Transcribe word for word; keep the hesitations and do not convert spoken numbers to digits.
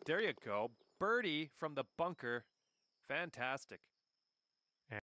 There you go. Birdie from the bunker. Fantastic.